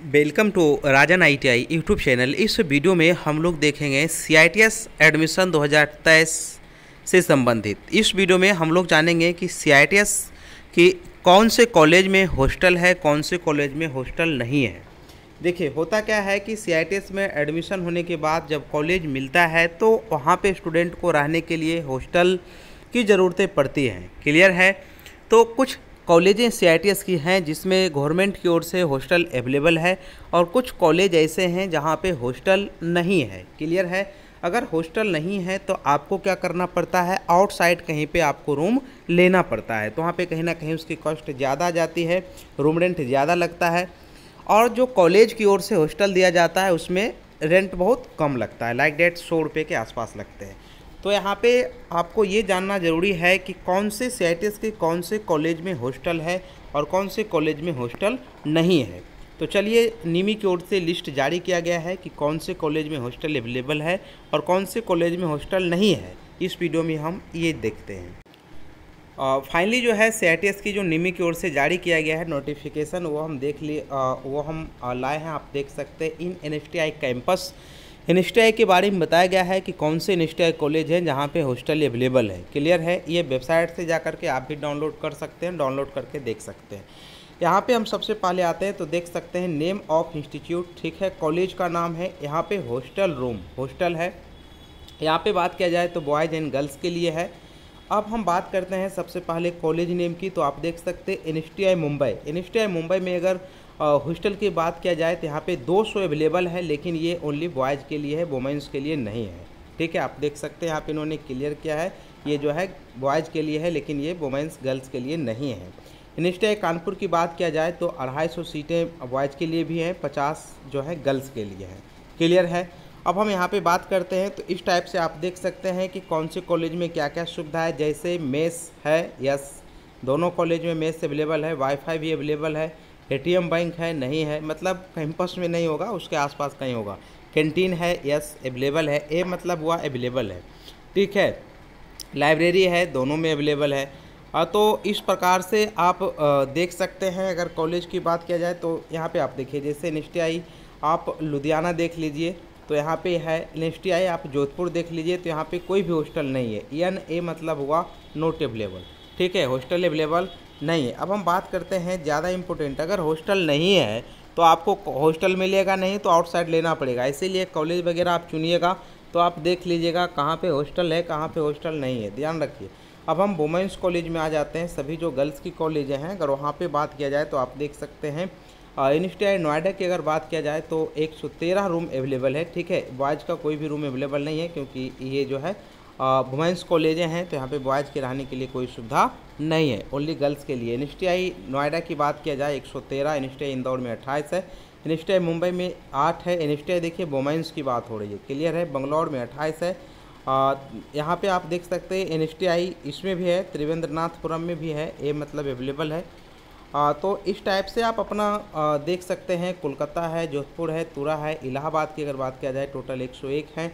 Welcome to Rajan ITI YouTube channel. इस video में हम लोग देखेंगे CITS एडमिशन 2023 से संबंधित। इस वीडियो में हम लोग जानेंगे कि CITS की कौन से कॉलेज में हॉस्टल है, कौन से कॉलेज में हॉस्टल नहीं है। देखिए, होता क्या है कि CITS में एडमिशन होने के बाद जब कॉलेज मिलता है तो वहाँ पे स्टूडेंट को रहने के लिए हॉस्टल की ज़रूरतें पड़ती हैं। क्लियर है। तो कुछ कॉलेजें CITS की हैं जिसमें गवर्नमेंट की ओर से हॉस्टल अवेलेबल है और कुछ कॉलेज ऐसे हैं जहां पे हॉस्टल नहीं है। क्लियर है। अगर हॉस्टल नहीं है तो आपको क्या करना पड़ता है, आउटसाइड कहीं पे आपको रूम लेना पड़ता है। तो वहाँ पे कहीं ना कहीं उसकी कॉस्ट ज़्यादा आ जाती है, रूम रेंट ज़्यादा लगता है। और जो कॉलेज की ओर से हॉस्टल दिया जाता है उसमें रेंट बहुत कम लगता है, लाइक डेट 100 रुपये के आसपास लगते हैं। तो यहाँ पे आपको ये जानना ज़रूरी है कि कौन से CITS के कौन से कॉलेज में हॉस्टल है और कौन से कॉलेज में हॉस्टल नहीं है। तो चलिए, निमी की ओर से लिस्ट जारी किया गया है कि कौन से कॉलेज में हॉस्टल अवेलेबल है और कौन से कॉलेज में हॉस्टल नहीं है। इस वीडियो में हम ये देखते हैं। फाइनली जो है CITS की जो निमी की ओर से जारी किया गया है नोटिफिकेशन, वो हम देख लिए, वो हम लाए हैं। आप देख सकते हैं इन NSTI कैंपस। NSTI के बारे में बताया गया है कि कौन से NSTI कॉलेज हैं जहां पे हॉस्टल अवेलेबल है। क्लियर है। ये वेबसाइट से जा करके आप भी डाउनलोड कर सकते हैं, डाउनलोड करके देख सकते हैं। यहाँ पे हम सबसे पहले आते हैं तो देख सकते हैं नेम ऑफ इंस्टीट्यूट। ठीक है, कॉलेज का नाम है। यहाँ पे हॉस्टल रूम हॉस्टल है। यहाँ पे बात किया जाए तो बॉयज़ एंड गर्ल्स के लिए है। अब हम बात करते हैं सबसे पहले कॉलेज नेम की। तो आप देख सकते हैं NSTI मुंबई। NSTI मुंबई में अगर हॉस्टल की बात किया जाए तो यहाँ पे 200 अवेलेबल है, लेकिन ये ओनली बॉयज़ के लिए है, वुमेंस के लिए नहीं है। ठीक है, आप देख सकते हैं यहाँ पे इन्होंने क्लियर किया है, ये जो है बॉयज़ के लिए है, लेकिन ये वुमेंस गर्ल्स के लिए नहीं है। NSTI कानपुर की बात किया जाए तो 250 सीटें बॉयज़ के लिए भी हैं, 50 जो है गर्ल्स के लिए है। क्लियर है। अब हम यहाँ पे बात करते हैं तो इस टाइप से आप देख सकते हैं कि कौन से कॉलेज में क्या क्या सुविधा है। जैसे मेस है, यस, दोनों कॉलेज में मेस अवेलेबल है, वाईफाई भी अवेलेबल है। ATM बैंक है, नहीं है, मतलब कैंपस में नहीं होगा, उसके आसपास कहीं होगा। कैंटीन है, यस, अवेलेबल है। ए मतलब हुआ अवेलेबल है। ठीक है। लाइब्रेरी है, दोनों में अवेलेबल है। तो इस प्रकार से आप देख सकते हैं। अगर कॉलेज की बात किया जाए तो यहाँ पे आप देखिए, जैसे NSTI आप लुधियाना देख लीजिए तो यहाँ पे है। NSTI आप जोधपुर देख लीजिए तो यहाँ पे कोई भी हॉस्टल नहीं है। NA मतलब हुआ नॉट अवेलेबल। ठीक है, हॉस्टल अवेलेबल नहीं है। अब हम बात करते हैं ज़्यादा इम्पोर्टेंट, अगर हॉस्टल नहीं है तो आपको हॉस्टल मिलेगा नहीं तो आउटसाइड लेना पड़ेगा। इसीलिए कॉलेज वगैरह आप चुनिएगा तो आप देख लीजिएगा कहाँ पे हॉस्टल है, कहाँ पे हॉस्टल नहीं है, ध्यान रखिए। अब हम वुमेंस कॉलेज में आ जाते हैं। सभी जो गर्ल्स की कॉलेज हैं, अगर वहाँ पे बात किया जाए तो आप देख सकते हैं NSTI नोएडा की अगर बात किया जाए तो 113 रूम अवेलेबल है। ठीक है, बॉयज़ का कोई भी रूम अवेलेबल नहीं है क्योंकि ये जो है वुमेंस कॉलेजें हैं, तो यहाँ पे बॉयज़ के रहने के लिए कोई सुविधा नहीं है, ओनली गर्ल्स के लिए। NSTI नोएडा की बात किया जाए 113, NSTI इंदौर में 28 है, NSTI मुंबई में 8 है। NSTI देखिए वुमेंस की बात हो रही है, क्लियर है, बंगलौर में 28 है। यहाँ पे आप देख सकते हैं NSTI इसमें भी है, त्रिवेंद्रनाथपुरम में भी है, ये मतलब अवेलेबल है। तो इस टाइप से आप अपना देख सकते हैं। कोलकाता है, जोधपुर है, तुरा है, इलाहाबाद की अगर बात किया जाए टोटल 101 है।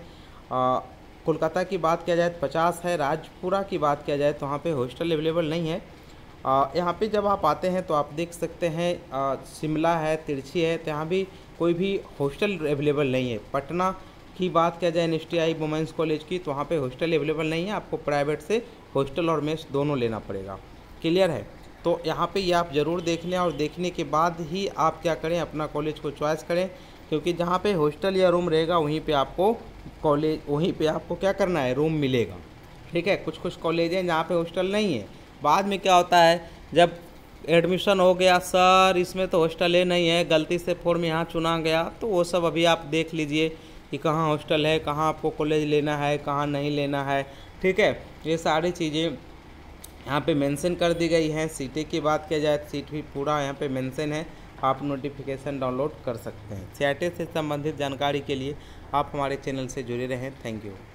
कोलकाता की बात किया जाए तो 50 है। राजपुरा की बात किया जाए तो वहाँ पे हॉस्टल अवेलेबल नहीं है। यहाँ पे जब आप आते हैं तो आप देख सकते हैं शिमला है, तिरछी है, तो यहाँ भी कोई भी हॉस्टल अवेलेबल नहीं है। पटना की बात किया जाए NSTI वुमेंस कॉलेज की तो वहाँ पे हॉस्टल अवेलेबल नहीं है, आपको प्राइवेट से हॉस्टल और मेस दोनों लेना पड़ेगा। क्लियर है। तो यहाँ पे ये आप ज़रूर देख लें और देखने के बाद ही आप क्या करें, अपना कॉलेज को चॉइस करें, क्योंकि जहाँ पे हॉस्टल या रूम रहेगा वहीं पे आपको क्या करना है, रूम मिलेगा। ठीक है। कुछ कुछ कॉलेज हैं जहाँ पे हॉस्टल नहीं है। बाद में क्या होता है, जब एडमिशन हो गया, सर इसमें तो हॉस्टल है नहीं है, गलती से फॉर्म यहाँ चुना गया, तो वो सब अभी आप देख लीजिए कि कहाँ हॉस्टल है, कहाँ आपको कॉलेज लेना है, कहाँ नहीं लेना है। ठीक है, ये सारी चीज़ें यहाँ पे मेंशन कर दी गई हैं। सीटें की बात किया जाए तो सीट भी पूरा यहाँ पे मेंशन है, आप नोटिफिकेशन डाउनलोड कर सकते हैं। CITS से संबंधित जानकारी के लिए आप हमारे चैनल से जुड़े रहें। Thank you.